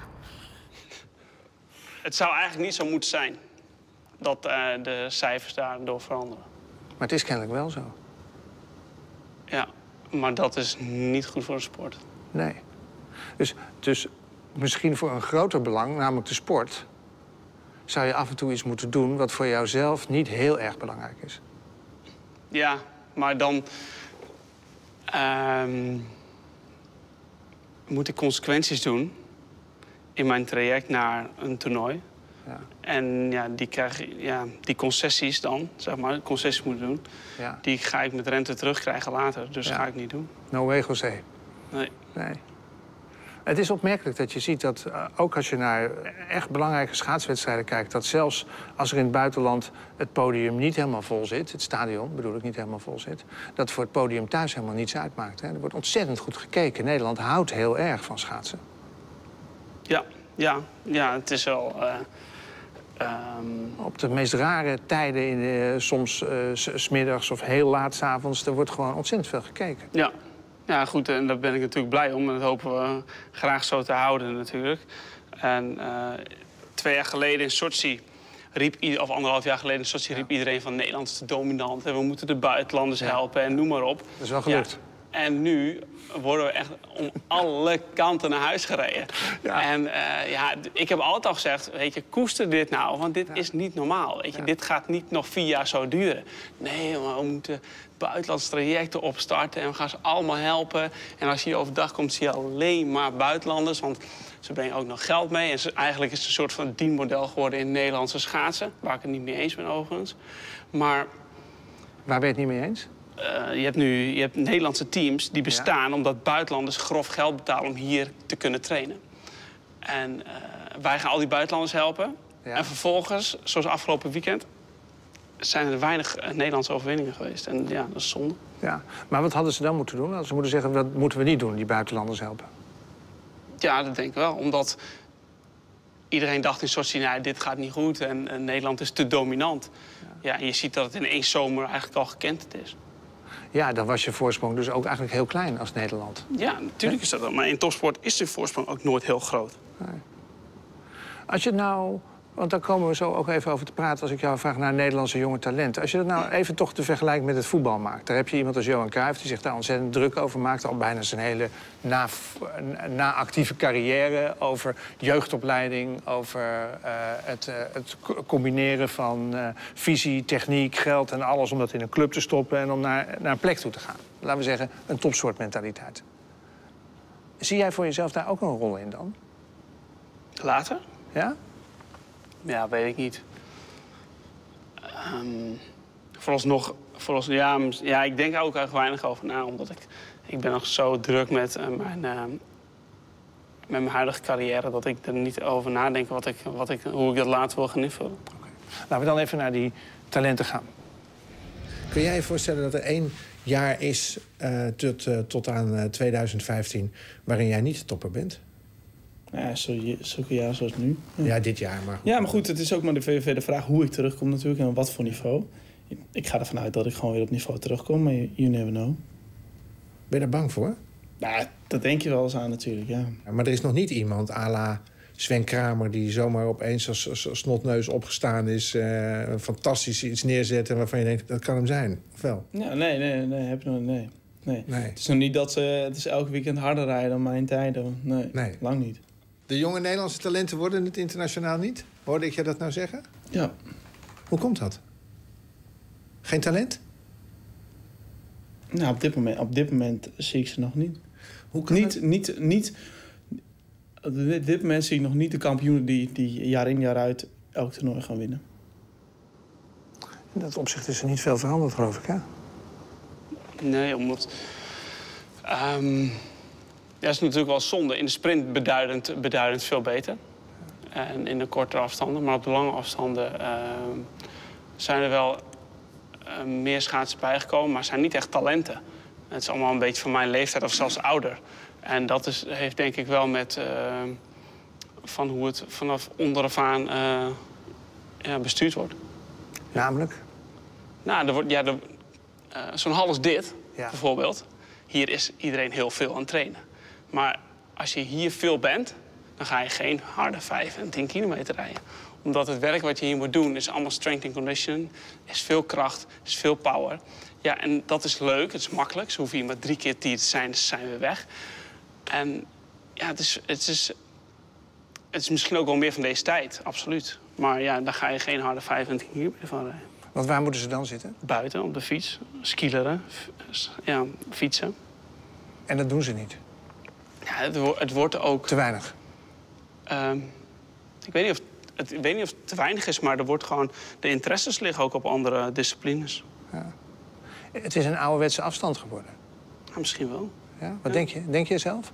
Het zou eigenlijk niet zo moeten zijn dat de cijfers daardoor veranderen. Maar het is kennelijk wel zo. Ja, maar dat is niet goed voor de sport. Nee. Dus misschien voor een groter belang, namelijk de sport, zou je af en toe iets moeten doen wat voor jouzelf niet heel erg belangrijk is. Ja, maar dan moet ik consequenties doen in mijn traject naar een toernooi. Ja. En ja, die concessies dan, zeg maar, concessies moeten doen, ja, die ga ik met rente terugkrijgen later. Dus ga ik niet doen. No way, José. Nee. Het is opmerkelijk dat je ziet dat, ook als je naar echt belangrijke schaatswedstrijden kijkt, dat zelfs als er in het buitenland het podium niet helemaal vol zit, het stadion bedoel ik niet helemaal vol zit, dat voor het podium thuis helemaal niets uitmaakt. Hè. Er wordt ontzettend goed gekeken. Nederland houdt heel erg van schaatsen. Ja, het is wel... Op de meest rare tijden, soms 's middags of heel laat 's avonds, er wordt gewoon ontzettend veel gekeken. Ja, goed, en daar ben ik natuurlijk blij om. En dat hopen we graag zo te houden natuurlijk. En 2 jaar geleden in Sochi of 1,5 jaar geleden in Sochi riep iedereen van Nederland is te dominant. En we moeten de buitenlanders helpen en noem maar op. Dat is wel gelukt. Ja. En nu worden we echt om alle kanten naar huis gereden. Ja. En ik heb altijd al gezegd, weet je, koester dit nou, want dit is niet normaal. Weet je. Dit gaat niet nog 4 jaar zo duren. Nee, maar we moeten buitenlandse trajecten opstarten en we gaan ze allemaal helpen. En als je hier overdag komt, zie je alleen maar buitenlanders, want ze brengen ook nog geld mee. En eigenlijk is het een soort van dienmodel geworden in Nederlandse schaatsen, waar ik het niet mee eens ben overigens. Maar... Waar ben je het niet mee eens? Je hebt Nederlandse teams die bestaan omdat buitenlanders grof geld betalen om hier te kunnen trainen. En wij gaan al die buitenlanders helpen. Ja. En vervolgens, zoals afgelopen weekend, zijn er weinig Nederlandse overwinningen geweest. En ja, dat is zonde. Ja, maar wat hadden ze dan moeten doen? Ze moeten zeggen, wat moeten we niet doen, die buitenlanders helpen? Ja, dat denk ik wel. Omdat iedereen dacht in Sochi, nou, dit gaat niet goed en Nederland is te dominant. Ja, en je ziet dat het in 1 zomer eigenlijk al gekenterd is. Ja, dan was je voorsprong dus ook eigenlijk heel klein als Nederland. Ja, natuurlijk is dat wel. Maar in topsport is de voorsprong ook nooit heel groot. Nee. Als je nou... Want daar komen we zo ook even over te praten als ik jou vraag naar Nederlandse jonge talenten. Als je dat nou even toch te vergelijken met het voetbal maakt. Daar heb je iemand als Johan Cruijff die zich daar ontzettend druk over maakt. Al bijna zijn hele na-actieve carrière. Over jeugdopleiding, over het combineren van visie, techniek, geld en alles om dat in een club te stoppen en om naar een plek toe te gaan. Laten we zeggen, een topsoortmentaliteit. Zie jij voor jezelf daar ook een rol in dan? Later? Ja? Ja, weet ik niet. Ja, ik denk er ook erg weinig over na, omdat ik ben nog zo druk met mijn huidige carrière dat ik er niet over nadenk hoe ik dat later wil gaan invullen. Okay. Laten we dan even naar die talenten gaan. Kun jij je voorstellen dat er 1 jaar is tot aan 2015 waarin jij niet de topper bent? Ja, zulke jaar zoals nu. Ja, dit jaar. Maar goed. Ja, maar goed, het is ook maar de vraag hoe ik terugkom natuurlijk en op wat voor niveau. Ik ga ervan uit dat ik gewoon weer op niveau terugkom, maar you never know. Ben je daar bang voor? Nou, dat denk je wel eens aan natuurlijk, ja. Maar er is nog niet iemand à la Sven Kramer die zomaar opeens als snotneus opgestaan is, fantastisch iets neerzet en waarvan je denkt, dat kan hem zijn, of wel? Ja, nee. Het is nog niet dat het is elke weekend harder rijden dan mijn tijden. Nee, lang niet. De jonge Nederlandse talenten worden het internationaal niet? Hoorde ik je dat nou zeggen? Ja. Hoe komt dat? Geen talent? Nou, op dit moment zie ik ze nog niet. Hoe kan op dit moment zie ik nog niet de kampioenen die jaar in jaar uit elk toernooi gaan winnen. In dat opzicht is er niet veel veranderd, geloof ik, hè? Nee, omdat... dat is natuurlijk wel zonde. In de sprint beduidend veel beter. En in de kortere afstanden. Maar op de lange afstanden zijn er wel meer schaatsers bijgekomen. Maar zijn niet echt talenten. Het is allemaal een beetje van mijn leeftijd of zelfs ouder. En dat heeft denk ik wel met van hoe het vanaf onderaf aan bestuurd wordt. Namelijk? Nou, zo'n hal als dit, bijvoorbeeld. Hier is iedereen heel veel aan het trainen. Maar als je hier veel bent, dan ga je geen harde 5 en 10 kilometer rijden. Omdat het werk wat je hier moet doen is allemaal strength and conditioning. Is veel kracht, is veel power. Ja, en dat is leuk, het is makkelijk. Ze hoeven hier maar 3 keer 10 te zijn, dus zijn we weg. En ja, het is misschien ook wel meer van deze tijd, absoluut. Maar ja, daar ga je geen harde 5 en 10 kilometer van rijden. Want waar moeten ze dan zitten? Buiten, op de fiets. Skileren, ja, fietsen. En dat doen ze niet? Ja, het wordt ook... Te weinig? Ik weet niet of het te weinig is, maar er wordt gewoon... De interesses liggen ook op andere disciplines. Ja. Het is een ouderwetse afstand geworden. Ja, misschien wel. Ja? Wat denk je? Denk je zelf?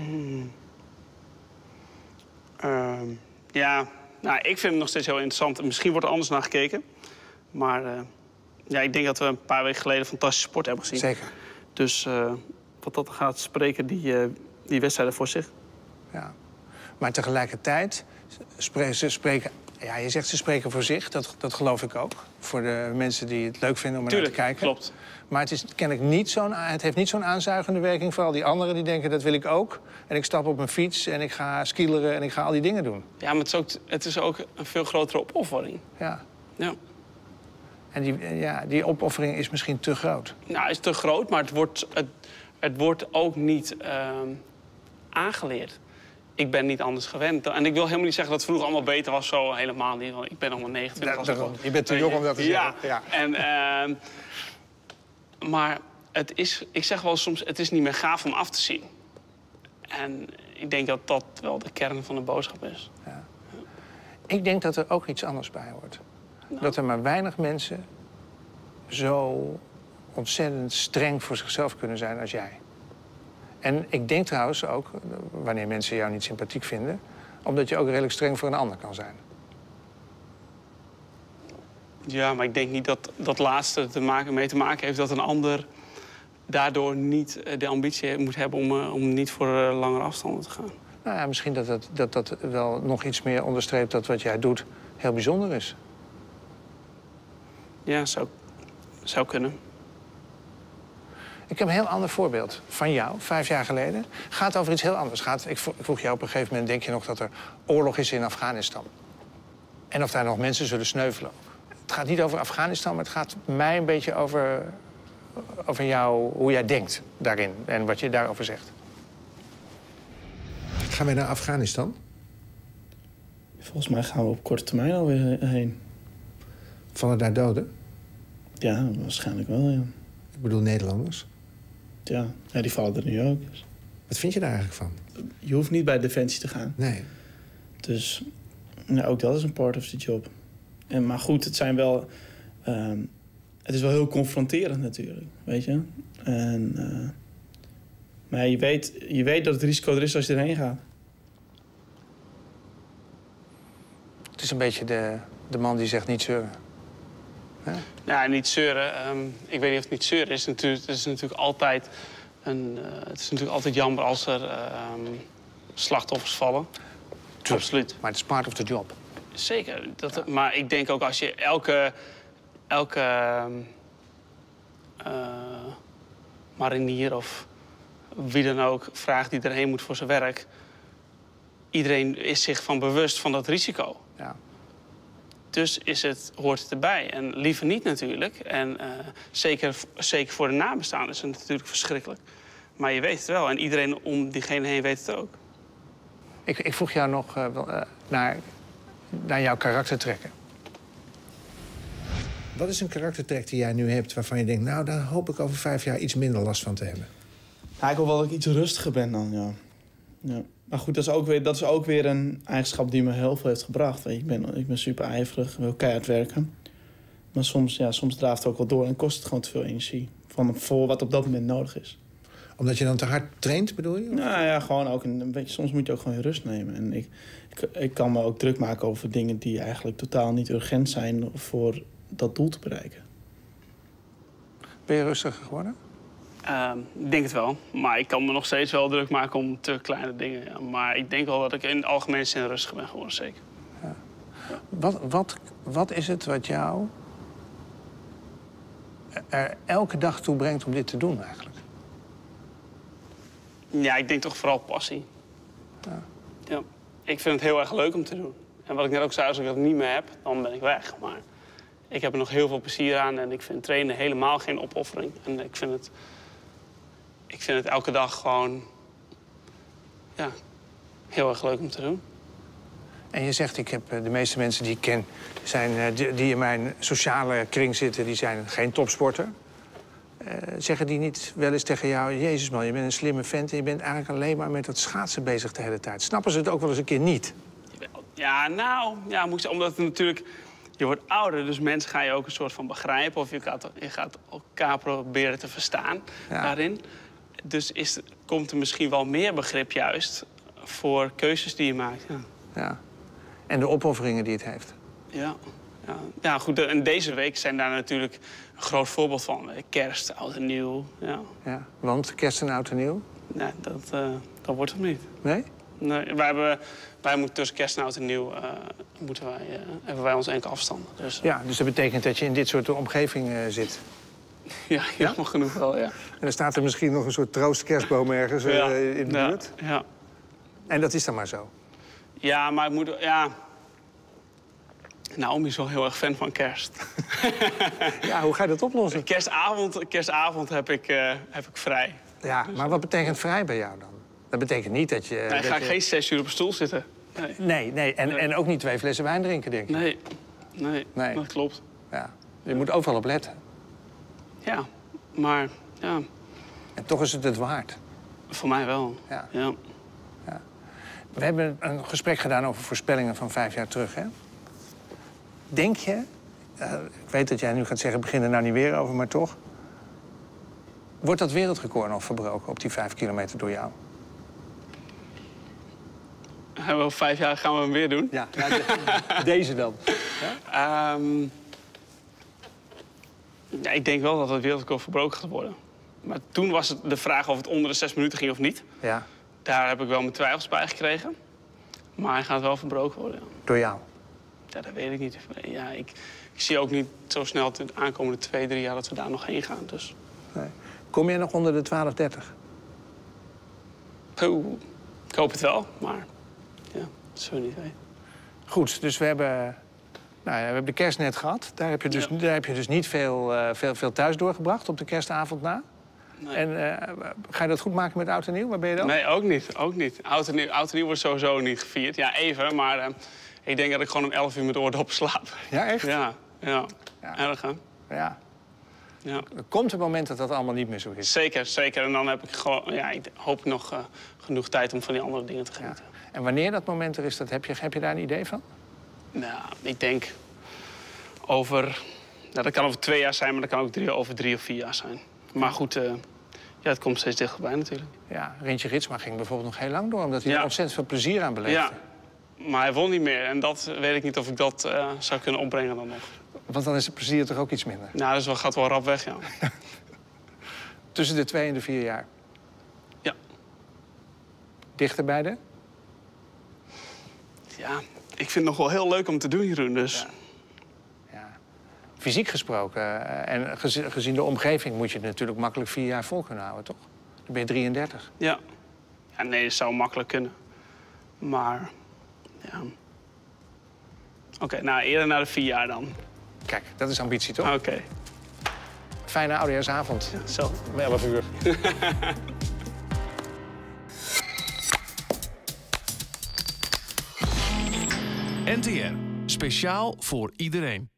Ja, nou, ik vind het nog steeds heel interessant. Misschien wordt er anders naar gekeken. Maar ja, ik denk dat we een paar weken geleden fantastische sport hebben gezien. Zeker. Dus wat dat gaat spreken, die wedstrijden voor zich. Ja. Maar tegelijkertijd spreken... Ja, je zegt ze spreken voor zich, dat geloof ik ook. Voor de mensen die het leuk vinden om er naar te kijken. Klopt. Maar het is kennelijk het heeft niet zo'n aanzuigende werking voor al die anderen die denken, dat wil ik ook. En ik stap op mijn fiets en ik ga skileren en ik ga al die dingen doen. Ja, maar het is ook een veel grotere opoffering. Ja. Ja. En die opoffering is misschien te groot. Nou, het is te groot, maar het wordt ook niet aangeleerd. Ik ben niet anders gewend. En ik wil helemaal niet zeggen dat het vroeger allemaal beter was. Zo helemaal niet, want ik ben nog maar 29. Je bent te jong om dat te zeggen. Ja. En, maar ik zeg wel soms, het is niet meer gaaf om af te zien. En ik denk dat dat wel de kern van de boodschap is. Ja. Ik denk dat er ook iets anders bij hoort. Nou. Dat er maar weinig mensen zo ontzettend streng voor zichzelf kunnen zijn als jij. En ik denk trouwens ook, wanneer mensen jou niet sympathiek vinden, omdat je ook redelijk streng voor een ander kan zijn. Ja, maar ik denk niet dat dat laatste mee te maken heeft dat een ander daardoor niet de ambitie moet hebben om niet voor langere afstanden te gaan. Nou ja, misschien dat wel nog iets meer onderstreept dat wat jij doet heel bijzonder is. Ja, zou kunnen. Ik heb een heel ander voorbeeld van jou, 5 jaar geleden. Gaat over iets heel anders. Ik vroeg jou op een gegeven moment, denk je nog dat er oorlog is in Afghanistan? En of daar nog mensen zullen sneuvelen. Het gaat niet over Afghanistan, maar het gaat mij een beetje over jou, hoe jij denkt daarin en wat je daarover zegt. Gaan wij naar Afghanistan? Volgens mij gaan we op korte termijn alweer heen. Vallen daar doden? Ja, waarschijnlijk wel, ja. Ik bedoel Nederlanders? Ja, die vallen er nu ook. Dus. Wat vind je daar eigenlijk van? Je hoeft niet bij Defensie te gaan. Nee. Dus ook dat is een part of the job. Maar goed, het zijn wel... het is wel heel confronterend natuurlijk, weet je. Maar je weet dat het risico er is als je erheen gaat. Het is een beetje de man die zegt niet zeuren. Ja? Ja, niet zeuren. Ik weet niet of het niet zeuren is. Het is natuurlijk altijd jammer als er slachtoffers vallen. True. Absoluut. Maar het is part of the job. Zeker. Maar ik denk ook als je elke marinier of wie dan ook vraagt die erheen moet voor zijn werk, iedereen is zich van bewust van dat risico. Ja. Dus hoort het erbij. En liever niet natuurlijk. En zeker voor de nabestaanden is het natuurlijk verschrikkelijk. Maar je weet het wel. En iedereen om diegene heen weet het ook. Ik vroeg jou nog naar jouw karaktertrekken. Wat is een karaktertrek die jij nu hebt waarvan je denkt, nou, daar hoop ik over 5 jaar iets minder last van te hebben? Nou, ik hoop wel dat ik iets rustiger ben dan, ja. Maar goed, dat is ook weer een eigenschap die me heel veel heeft gebracht. Ik ben super ijverig, wil keihard werken. Maar soms draaft het ook wel door en kost het gewoon te veel energie. Voor wat op dat moment nodig is. Omdat je dan te hard traint, bedoel je? Nou ja, gewoon ook een beetje, soms moet je ook gewoon je rust nemen. En ik kan me ook druk maken over dingen die eigenlijk totaal niet urgent zijn voor dat doel te bereiken. Ben je rustiger geworden? Ik denk het wel. Maar ik kan me nog steeds wel druk maken om te kleine dingen. Ja. Maar ik denk wel dat ik in het algemene zin rustiger ben geworden, zeker. Ja. Wat is het wat jou er elke dag toe brengt om dit te doen eigenlijk? Ja, ik denk toch vooral passie. Ja. Ik vind het heel erg leuk om te doen. En wat ik net ook zei, als ik dat niet meer heb, dan ben ik weg. Maar ik heb er nog heel veel plezier aan en ik vind trainen helemaal geen opoffering. En ik vind het elke dag gewoon heel erg leuk om te doen. En je zegt, ik heb de meeste mensen die ik ken, die in mijn sociale kring zitten, die zijn geen topsporter. Zeggen die niet wel eens tegen jou, Jezus man, je bent een slimme vent en je bent eigenlijk alleen maar met dat schaatsen bezig de hele tijd. Snappen ze het ook wel eens een keer niet? Ja, omdat het natuurlijk, je wordt ouder, dus mensen gaan je ook een soort van begrijpen of je gaat elkaar proberen te verstaan daarin. Dus komt er misschien wel meer begrip juist voor keuzes die je maakt. Ja. En de opofferingen die het heeft. Ja, goed. En deze week zijn daar natuurlijk een groot voorbeeld van. Kerst, oud en nieuw. Ja, want kerst en oud en nieuw? Nee, dat wordt het niet. Nee? Nee, wij moeten tussen kerst en oud en nieuw hebben wij ons enkel afstanden. Dus, ja, dus dat betekent dat je in dit soort omgeving zit. Ja, jammer genoeg wel, ja. En dan staat er misschien nog een soort troostkerstboom ergens in de buurt. Ja. En dat is dan maar zo? Ja, maar ik moet... Ja. Naomi is wel heel erg fan van kerst. Ja, hoe ga je dat oplossen? Kerstavond heb ik vrij. Ja, maar wat betekent vrij bij jou dan? Dat betekent niet dat je... Nee, ga ik geen 6 uur op een stoel zitten. Nee. En ook niet 2 flessen wijn drinken, denk ik. Nee, dat klopt. Ja. Je moet overal op letten. Ja, maar ja. En toch is het waard. Voor mij wel, ja. We hebben een gesprek gedaan over voorspellingen van 5 jaar terug, hè? Denk je, ik weet dat jij nu gaat zeggen, begin er nou niet weer over, maar toch. Wordt dat wereldrecord nog verbroken op die 5 kilometer door jou? Over 5 jaar gaan we hem weer doen. Ja, deze dan. Ja? Ja, ik denk wel dat het wereldrecord verbroken gaat worden. Maar toen was het de vraag of het onder de 6 minuten ging of niet. Ja. Daar heb ik wel mijn twijfels bij gekregen. Maar hij gaat wel verbroken worden. Ja. Door jou? Ja, dat weet ik niet. Ja, ik zie ook niet zo snel de aankomende 2, 3 jaar dat we daar nog heen gaan. Dus. Nee. Kom jij nog onder de 12:30? Ik hoop het wel, maar ja, dat zullen we niet weten. Goed, dus we hebben de kerst net gehad. Daar heb je dus niet veel thuis doorgebracht op de kerstavond na. Nee. En ga je dat goed maken met oud en nieuw? Waar ben je dan? Nee, ook niet. Oud en nieuw wordt sowieso niet gevierd. Ja, even, maar ik denk dat ik gewoon om 11 uur met oordoppen slaap. Ja, echt? Ja. Erg, hè? Ja. Er komt een moment dat dat allemaal niet meer zo is. Zeker. En dan heb ik gewoon, ik hoop nog genoeg tijd om van die andere dingen te genieten. Ja. En wanneer dat moment er is, heb je daar een idee van? Nou, ik denk over... dat kan over 2 jaar zijn, maar dat kan ook over 3 of 4 jaar zijn. Maar goed, het komt steeds dichterbij natuurlijk. Ja, Rintje Ritsma ging bijvoorbeeld nog heel lang door, omdat hij er ontzettend veel plezier aan beleefde. Ja, maar hij won niet meer. En dat weet ik niet of ik dat zou kunnen opbrengen dan nog. Want dan is het plezier toch ook iets minder? Nou, dus gaat wel rap weg, ja. Tussen de 2 en de 4 jaar? Ja. Dichter bij de? Ja, ik vind het nog wel heel leuk om te doen, Jeroen, dus... Ja. Fysiek gesproken en gezien de omgeving moet je het natuurlijk makkelijk 4 jaar vol kunnen houden, toch? Dan ben je 33. Ja. Nee, dat zou makkelijk kunnen. Maar, ja... Oké, eerder naar de 4 jaar dan. Kijk, dat is ambitie, toch? Oké. Fijne oudejaarsavond. Ja, zo. Om 11 uur. NTR. Speciaal voor iedereen.